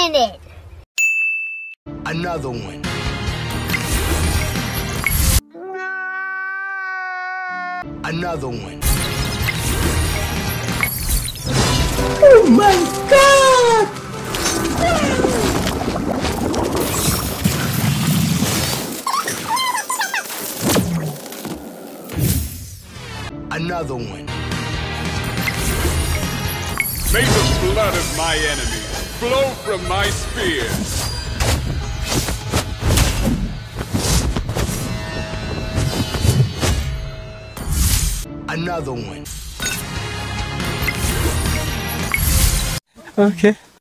minute. Another one. Another one. Oh my God! Another one. May the blood of my enemies flow from my spear. Another one. Okay.